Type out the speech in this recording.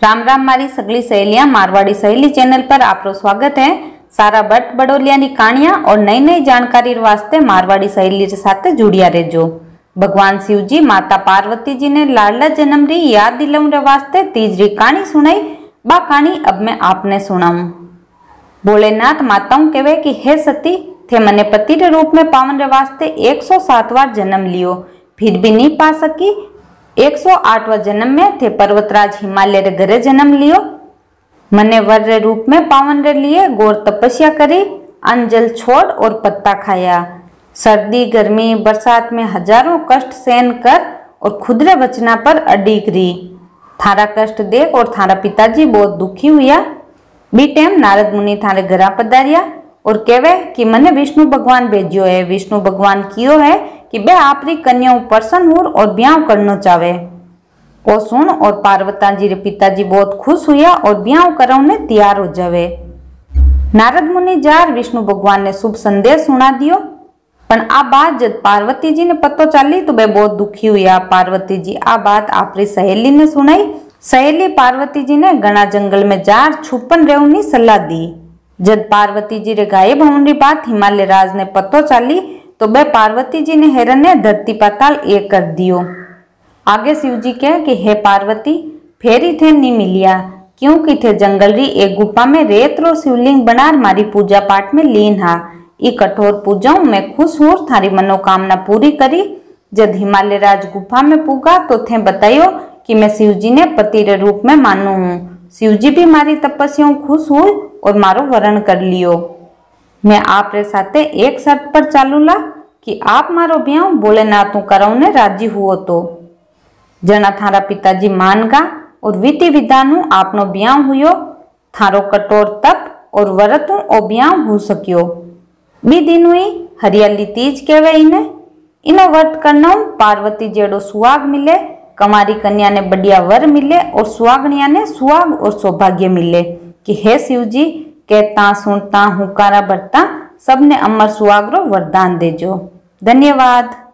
राम राम मारी सगली सहेलियां मारवाड़ी सहेली चैनल पर आपरो स्वागत है। सारा भट्ट बड़ोलिया की कहानियां और नई नई जानकारी वास्ते मारवाड़ी सहेली के साथ जुड़िया रहो। भगवान शिव जी माता पार्वती जी ने लाडला जन्म री याद दिलाने वास्ते तीसरी कहानी सुनाई। बा कहानी अब मैं आपने सुनाऊं। भोलेनाथ माताओं कहवे कि हे सती, थे मने पति के रूप में पावन रे वास्ते 107 बार जन्म लियो, फिर भी नहीं पा सकी। 108वां जन्म में थे पर्वतराज हिमालय रे घरे जन्म लियो। मने वर रे रूप में पावन रे लिए घोर तपस्या करी, अन्न जल छोड़ और पत्ता खाया। सर्दी गर्मी बरसात में हजारों कष्ट सहन कर और खुद रे वचना पर अड़ीक रही। थारा कष्ट देख और थारा पिताजी बहुत दुखी हुआ। बी टाइम नारद मुनि थारे घरा पधारिया और कहवे कि मने विष्णु भगवान भेजियो है। विष्णु भगवान कियो है कि बे आपरी कन्याओं प्रसन्न हो और ब्याह करना चाहे। ओ सुन और पार्वता जी रे पिताजी बहुत खुश हुआ और ब्याह कराने तैयार हो जावे। नारद मुनि जार विष्णु भगवान ने शुभ संदेश सुना दियो। पण आ बात जब पार्वती जी ने पतो चली तो बे बहुत दुखी हुआ। पार्वती जी आ बात आपरी सहेली ने सुनाई। सहेली पार्वती जी ने घना जंगल में जार छुपन रहने सलाह दी। जब पार्वती जी रे गायब होने की बात हिमालय राज ने पतो चली तो बे पार्वती जी ने हैरन ने धरती पाताल एक कर दियो। आगे शिव जी कहे कि हे पार्वती, फेरी थे नहीं मिलिया क्योंकि थे जंगल री एक गुफा में रेत रो शिवलिंग बनार मारी पूजा पाठ में लीन हा। ई कठोर पूजाओं मैं खुश हूँ, थारी मनोकामना पूरी करी। जब हिमालय राज गुफा में पुगा तो थे बतायो कि मैं शिव जी ने पति रे रूप में मानू हूँ। शिव जी भी मारी तपस्या खुश हुई और मारो वरण कर लियो। मैं आप रे साथे एक शर्त पर चालूला कि आप मारो ब्याह भोलेनाथ कराउने राजी हुओ तो। जना थारा पिताजी मान गा और विधि विधान आपनो ब्याह हुयो। थारो कठोर तप और व्रत ओ ब्याह हो सकियो। बी दिन हुई हरियाली तीज कहवे इनो व्रत करना पार्वती जेड़ो सुहाग मिले, कमारी कन्या ने बढ़िया वर मिले और सुहागनिया ने सुहाग और सौभाग्य मिले। कि हे शिव जी, कहता सुनता हुकारा भरता सबने अमर सुहागरो वरदान देजो। धन्यवाद।